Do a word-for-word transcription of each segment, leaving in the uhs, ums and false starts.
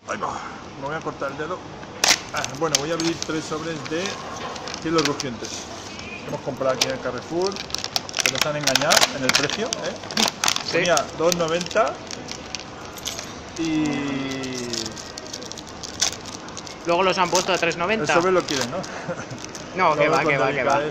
Ahí va. Me voy a cortar el dedo. Ah, bueno, voy a abrir tres sobres de Cielos Rugientes que hemos comprado aquí en el Carrefour, que nos han engañado en el precio, ¿eh? Sí. Tenía dos noventa y... Luego los han puesto a tres noventa. El sobre lo quieren, ¿no? No, que va, que va, que va.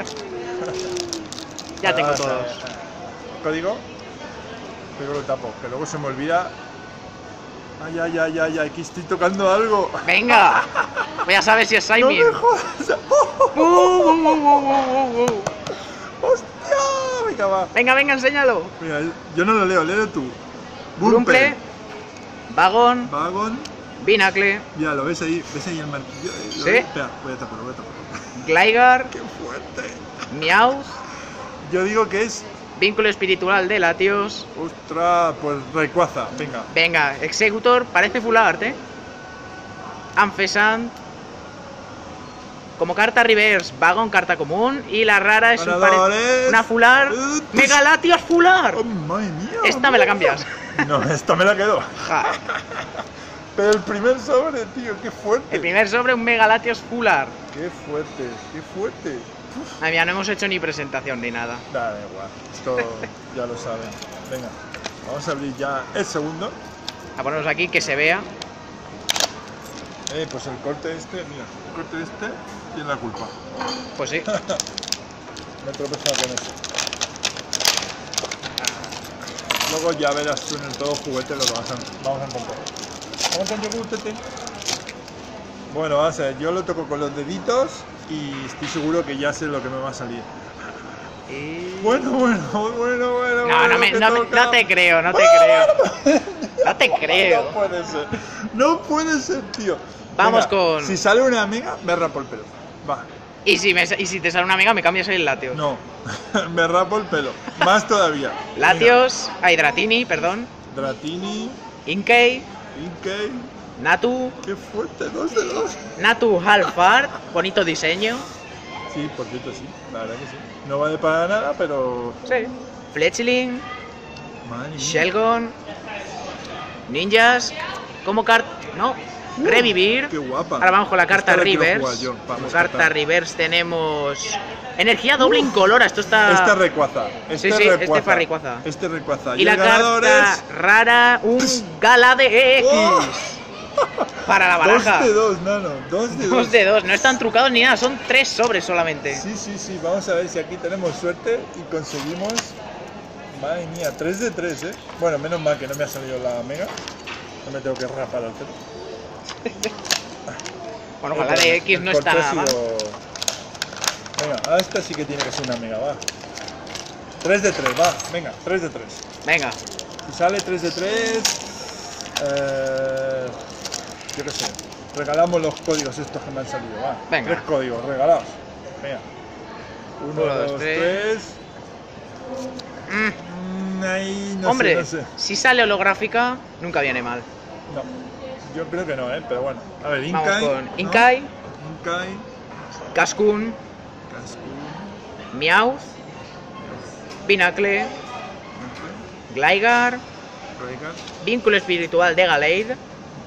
Ya tengo todos. ¿Código? Código lo tapo, que luego se me olvida. Ay, ay, ay, ay, ay, que estoy tocando algo. Venga, voy a saber si es Simon. No me jodas. Uh, uh, uh, uh, uh, uh. ¡Hostia! Venga, va. Venga, venga, enséñalo. Mira, yo no lo leo, léelo tú. Brumple, Vagon, Vagon, Binacle. Mira, lo ves ahí, ves ahí el marquillo. Sí. Ves? Espera, voy a taparlo, voy a taparlo. Gligar. ¡Qué fuerte! Meowth. Yo digo que es... Vínculo espiritual de Latios. Ostras, pues Rayquaza, venga. Venga, Executor, parece full art, ¿eh? Amphasan. Como carta reverse, Vagon, carta común. Y la rara es un pare... una full art. Uh, ¡Mega Latios full art! ¡Oh, madre mía! Esta me la cambias. No, esta me la quedo. Ja. Pero el primer sobre, tío, qué fuerte. El primer sobre, un Mega Latios full art. Qué fuerte, qué fuerte. Ay, mira, no hemos hecho ni presentación ni nada. Da igual, esto ya lo saben. Venga, vamos a abrir ya el segundo. A ponernos aquí que se vea. Eh, pues el corte este, mira, el corte este tiene la culpa. Pues sí. Me he tropezado con eso. Luego ya verás tú en el todo juguete lo que vamos a, vamos a encontrar. Vamos a yogurtete. Bueno, vamos a ver, yo lo toco con los deditos y estoy seguro que ya sé lo que me va a salir. Y... Bueno, bueno, bueno, bueno. No, bueno, no, me, no, me, no te creo, no te creo. No te creo. No puede ser. No puede ser, tío. Vamos Venga, con... Si sale una amiga, me rapo el pelo. Va. ¿Y si, me, y si te sale una amiga, me cambias el Latios? No, me rapo el pelo. Más todavía. Latios, a Dratini, perdón. Dratini. Inkay. Inkay. Natu. Qué fuerte, dos de dos. Natu Half Art, bonito diseño. Sí, por cierto, sí, la verdad que sí. No vale para nada, pero... Sí. Fletchling. Madre Shelgon. Ninjas. Como carta... No. Uh, Revivir. Qué guapa. Ahora vamos con la carta Esta la Reverse. Como carta Reverse tenemos... Energía doble uh, incolora. Esto está... Este es Rayquaza. Este sí, sí, Rayquaza. este fue Rayquaza. Este es Rayquaza. Y, y la carta es... rara, un Galade X. Oh. Para la baraja. Dos de dos, nano. Dos de dos. Dos de dos. No están trucados ni nada. Son tres sobres solamente. Sí, sí, sí. Vamos a ver si aquí tenemos suerte y conseguimos... Madre mía, tres de tres, ¿eh? Bueno, menos mal que no me ha salido la mega. No me tengo que rapar al pelo. Bueno, ojalá de X no está nada mal. Venga, esta sí que tiene que ser una mega, va. tres de tres, va. Venga, tres de tres. Venga. Si sale tres de tres... Eh, yo qué sé. Regalamos los códigos estos que me han salido, va. Venga. Tres códigos, regalados. Venga. Uno, Uno dos, dos, tres. tres. Mm. Ahí, no Hombre, sé, no sé. Si sale holográfica, nunca viene mal. No, yo creo que no, ¿eh? Pero bueno. A ver, Inkay. Vamos con Inkay. ¿No? Inkay. Cascoon. Cascoon. Meowth. Binacle. Gligar. Vínculo espiritual de Gallade.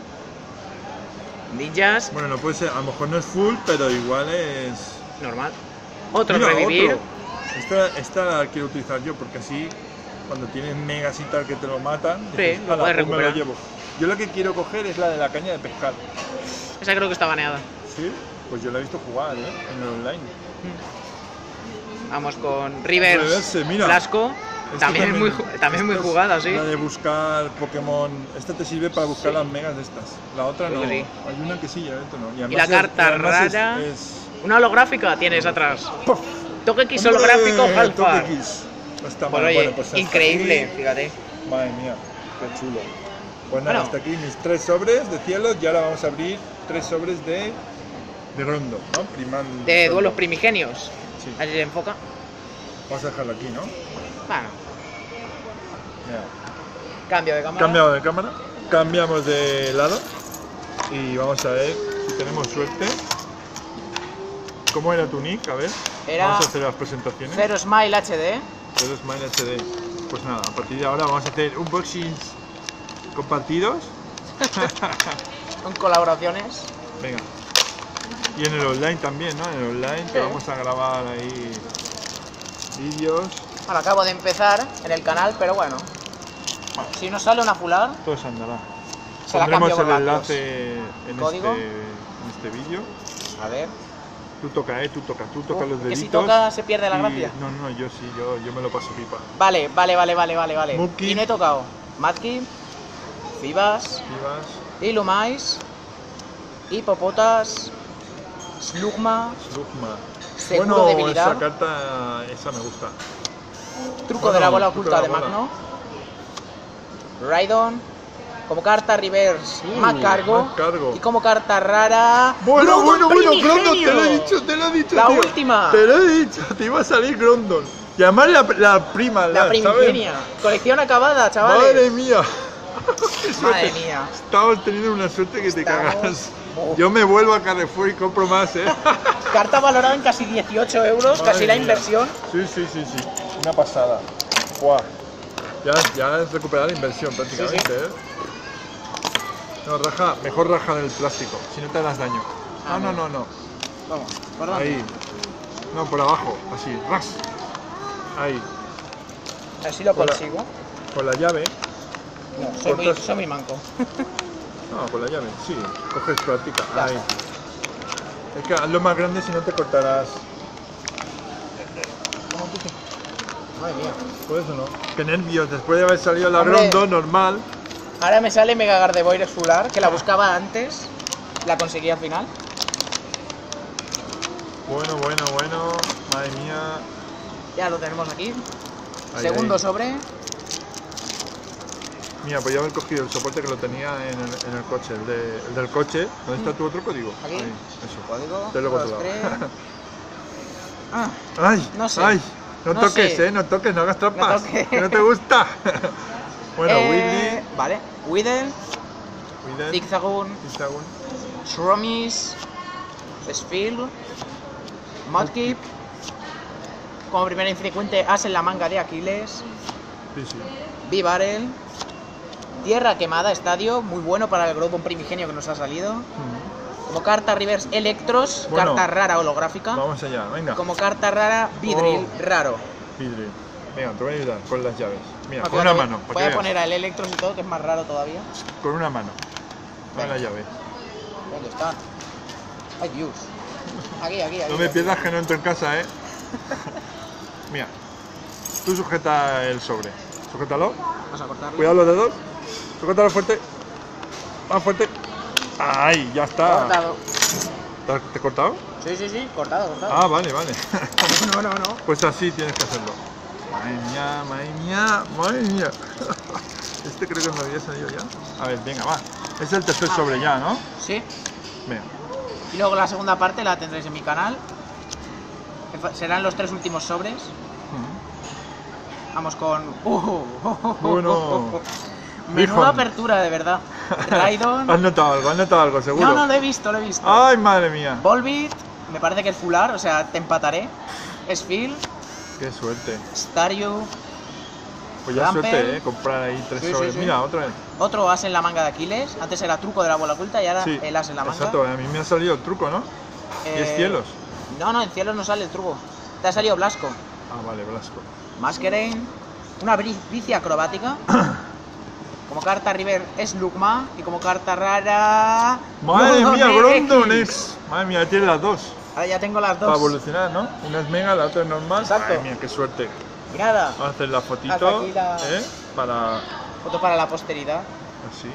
Ninjas. Bueno, no puede ser, a lo mejor no es full, pero igual es... Normal. Otro Mira, Revivir. Otro. Esta, esta la quiero utilizar yo, porque así, cuando tienes megas y tal que te lo matan, sí, dices, lo puedes pues me recuperar. lo llevo. Yo la que quiero coger es la de la caña de pescar. Esa creo que está baneada. Sí, pues yo la he visto jugar, ¿eh? En el online. Vamos con Reverse, Reverse mira. Flasco. También, también, muy, también muy jugada, sí. La de buscar Pokémon. Esta te sirve para buscar sí. las megas de estas. La otra Creo no. Sí. Hay una que sí, ya esto no. Y, y la carta es, rara. Es, es... Una holográfica tienes atrás. ¡Puff! Toque X holográfico, Halfar. No está pues mal. Oye, bueno, pues increíble, aquí. Fíjate. Madre mía, qué chulo. Pues nada, bueno. hasta aquí mis tres sobres de cielo y ahora vamos a abrir tres sobres de, de rondo, ¿no? Primal, de rondo. duelos primigenios. Sí. Ahí se enfoca. Vamos a dejarlo aquí, ¿no? Bueno. Mira. Cambio de cámara. Cambiamos de cámara, cambiamos de lado y vamos a ver si tenemos suerte. ¿Cómo era tu nick? A ver, era vamos a hacer las presentaciones. Zero Smile H D. Zero Smile H D. Pues nada, a partir de ahora vamos a hacer unboxings compartidos Con colaboraciones. Venga. Y en el online también, ¿no? En el online sí. Te vamos a grabar ahí vídeos. Bueno, acabo de empezar en el canal, pero bueno. Si nos sale una fular, todo se andará. Se la Pondremos cambio el enlace en ¿Código? este, en este vídeo. A ver. Tú toca, eh, tú toca, tú toca uh, los deditos. Que si toca se pierde la y... gracia. No, no, yo sí, yo, yo me lo paso pipa. Vale, vale, vale, vale, vale, vale. Muki. Y no he tocado Madkip, Fibas, Fibas, Ilumais, Hipopotas, Slugma, Slugma. Seguro Bueno, debilidad. esa carta, esa me gusta. Truco Bueno, de la bola truco oculta de de, la bola. Magno, Raidon, como carta reverse, Uh, Magcargo, Magcargo. y como carta rara, Bueno, bueno, bueno, Primigenio. Grondon, te lo he dicho, te lo he dicho. La tío. última. Te lo he dicho, te iba a salir Grondon. Y además la, la prima, La primigenia. Colección acabada, chavales. Madre mía. Qué suerte. Madre mía. Estamos teniendo una suerte que te Estamos- cagas. Oh. Yo me vuelvo a Carrefour y compro más, eh. Carta valorada en casi dieciocho euros, Madre casi la mía. inversión. Sí, sí, sí, sí. Una pasada. Buah. Ya, ya has recuperado la inversión prácticamente, Sí, sí. ¿eh? No, raja, mejor raja del plástico, si no te das daño. Ah, No, no, mira. no, no. Vamos, ¿por dónde? Ahí. No, por abajo, así, ras. Ahí. Así lo Con la- consigo. Con la llave. No, soy muy, cortas- soy muy manco. No, con la llave, sí. Coges práctica. Ya Ahí. está. Es que hazlo más grande si no te cortarás. Madre mía. Por eso no. Qué nervios, después de haber salido la Hombre. Rondo normal. Ahora me sale Mega Gardevoir Fular, que la buscaba antes. La conseguí al final. Bueno, bueno, bueno. Madre mía. Ya lo tenemos aquí. Ahí, Segundo ahí. sobre. Mira, podía haber cogido el soporte que lo tenía en el, en el coche, el, de- el del coche. ¿Dónde está tu otro código? Aquí. Ahí, eso. Código. Te lo he dos, controlado. tres. Ah, ¡Ay! No sé. ¡Ay! No, No toques, sé. eh, no toques, no hagas trampas. toques. Que no te gusta. Bueno, eh, Vale. Wither, Willy, Willy, Zigzagoon, Zigzagoon. Shromis, Sphere, Mudkip. Como primera infrecuente, as en la manga de Aquiles. Sí, sí. Bibarel. Tierra quemada, estadio. Muy bueno para el Groudon primigenio que nos ha salido. Mm. Como carta reverse, Electros. Bueno, carta rara holográfica. Vamos allá, venga. Como carta rara, Vidril, Oh. raro. Vidri. Venga, te voy a ayudar con las llaves. Mira, Ah, con fíjate, una mano. para Voy que a veas. poner al Electros y todo, que es más raro todavía. Con una mano. Dame la Venga. llave. ¿Dónde está? Ay, Dios. Aquí, aquí, aquí. No me aquí. pierdas que no entro en casa, eh. Mira. Tú sujeta el sobre. Sujétalo. Vamos a cortarlo. Cuidado los dedos. Sujétalo fuerte. Más fuerte. Ahí, ya está. Cortado. ¿Te has- ¿Te he cortado? Sí, sí, sí, cortado, cortado. Ah, vale, vale. No, no, no. Pues así tienes que hacerlo. Madre mía, madre mía, madre mía. Este creo que me había salido ya. A ver, venga, va. Es el tercer Ah. sobre ya, ¿no? Sí. Venga. Y luego la segunda parte la tendréis en mi canal. Serán los tres últimos sobres. Ujú. Vamos con... Uh, Bueno. Menuda Bijon. apertura, de verdad. Raidon. Has notado algo, has notado algo, seguro. No, no, lo he visto, lo he visto. Ay, madre mía. Volbeat, me parece que es Fular, o sea, te empataré. Sphere, Qué suerte. Staryu, Pues ya Ramper. suerte, eh, comprar ahí tres Sí, sí, sobres. sí. Mira, otra vez. otro as en la manga de Aquiles. Antes era truco de la bola oculta y ahora Sí, el as en la manga. exacto, a mí me ha salido el truco, ¿no? Y es Eh, cielos. No, no, en cielos no sale el truco. Te ha salido Blasco. Ah, vale, Blasco. Masquerain, una bri- bici acrobática. Como carta River es Lugma y como carta rara. Madre Groudon mía, X. Grondon X. Madre mía, tiene las dos. Ahora ya tengo las Para dos. evolucionar, ¿no? Una es mega, la otra es normal. Exacto. Madre mía, qué suerte. Y nada, Vamos a hacer la fotito, Hasta aquí la- ¿eh? Para foto para la posteridad. así.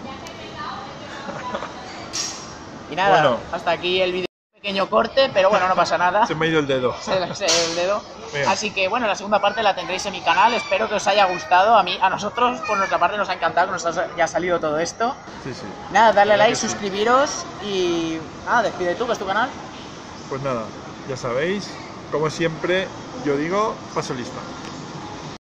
Y nada, Bueno. hasta aquí el vídeo. Pequeño corte, pero bueno, no pasa nada. Se me ha ido el dedo. Se le- se- el dedo. Venga. Así que bueno, la segunda parte la tendréis en mi canal. Espero que os haya gustado. A mí, a nosotros, por nuestra parte, nos ha encantado que nos haya salido todo esto. Sí, sí. Nada, darle Claro like, que sí. suscribiros y nada, despide tú, que es tu canal. Pues nada, ya sabéis, como siempre, yo digo, paso lista.